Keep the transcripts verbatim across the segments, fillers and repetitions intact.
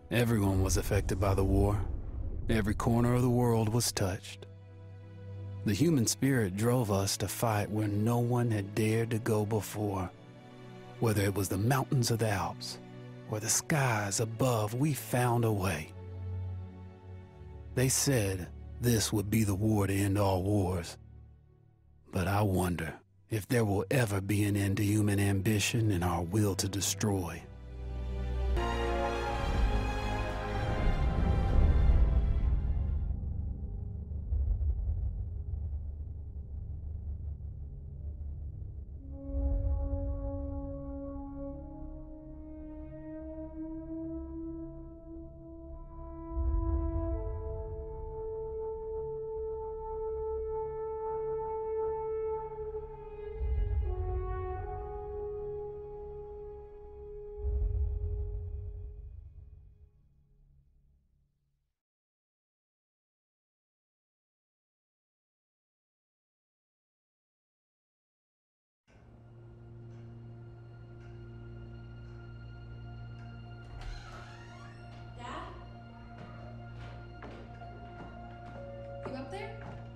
Everyone was affected by the war. Every corner of the world was touched. The human spirit drove us to fight where no one had dared to go before. Whether it was the mountains of the Alps or the skies above, we found a way. They said this would be the war to end all wars. But I wonder if there will ever be an end to human ambition and our will to destroy. Up there?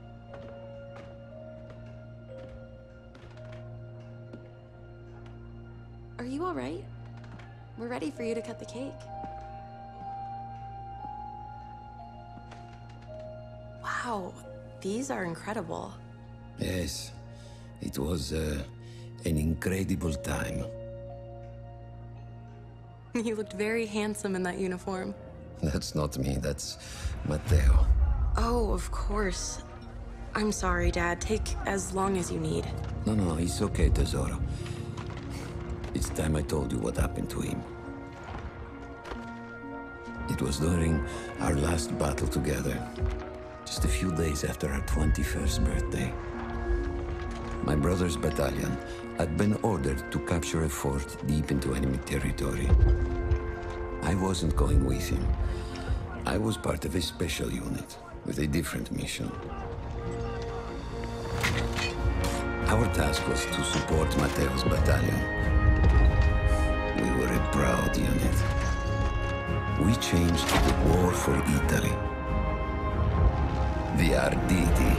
Are you all right? We're ready for you to cut the cake. Wow, these are incredible. Yes, it was uh, an incredible time. You looked very handsome in that uniform. That's not me, that's Matteo. Oh, of course. I'm sorry, Dad. Take as long as you need. No, no, it's okay, Tesoro. It's time I told you what happened to him. It was during our last battle together, just a few days after our twenty-first birthday. My brother's battalion had been ordered to capture a fort deep into enemy territory. I wasn't going with him. I was part of a special unit with a different mission. Our task was to support Matteo's battalion. We were a proud unit. We changed the war for Italy. The Arditi.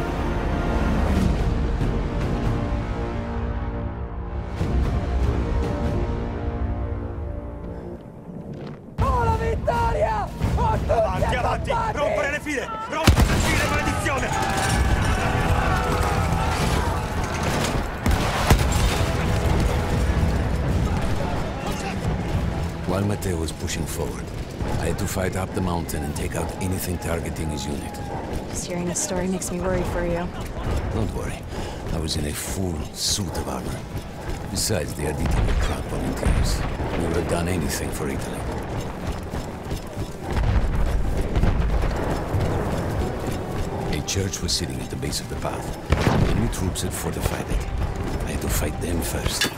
Oh, la vittoria! Oh, tutti Avanti, avanti! accampati! Rompere le file! Rompere le file, maledizione! While Matteo was pushing forward, I had to fight up the mountain and take out anything targeting his unit. Just hearing this story makes me worry for you. Don't worry, I was in a full suit of armor. Besides, the Arditi were proud volunteers. We would have done anything for Italy. A church was sitting at the base of the path. Enemy troops had fortified it. I had to fight them first.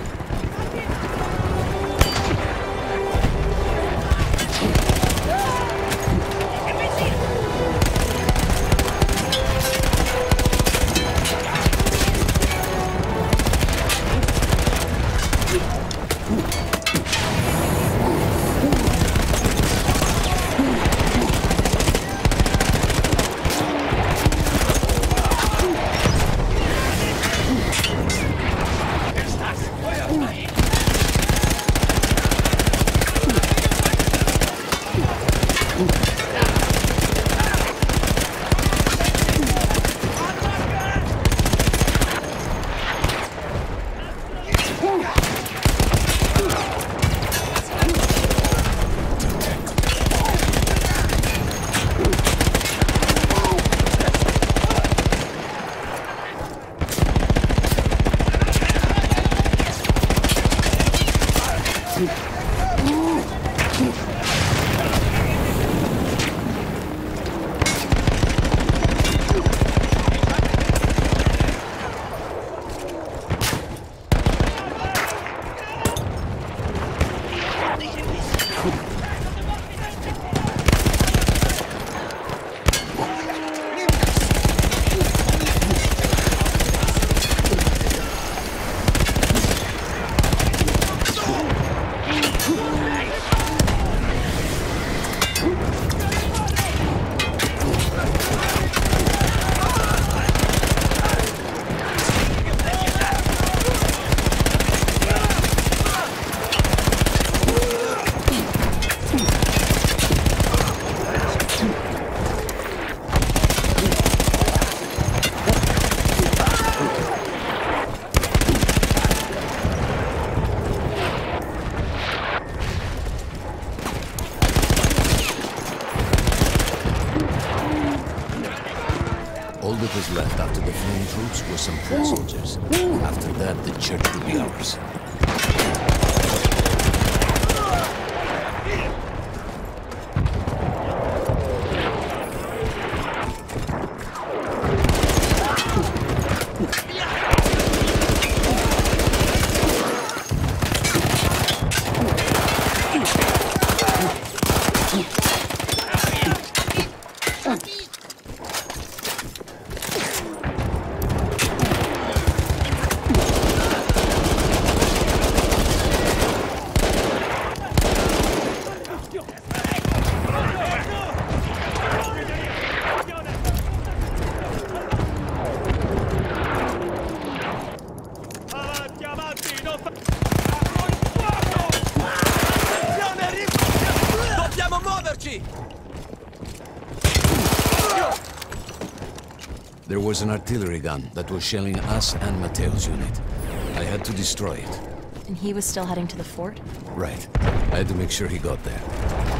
that was left after the fleeing troops were some foot soldiers. After that, the church would be ours. Dobbiamo muoverci! There was an artillery gun that was shelling us and Matteo's unit. I had to destroy it. And he was still heading to the fort? Right. I had to make sure he got there.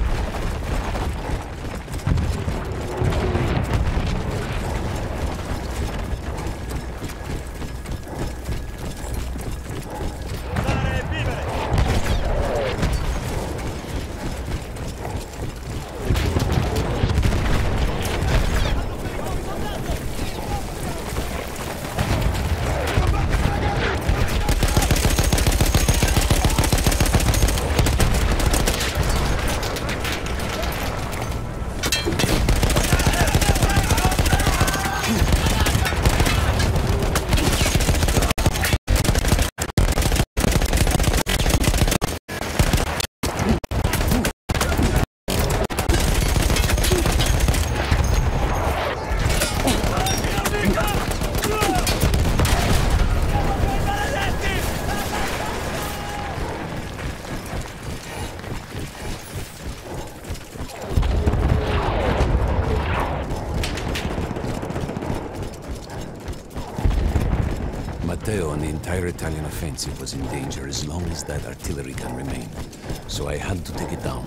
Matteo and the entire Italian offensive was in danger as long as that artillery gun remained. So I had to take it down.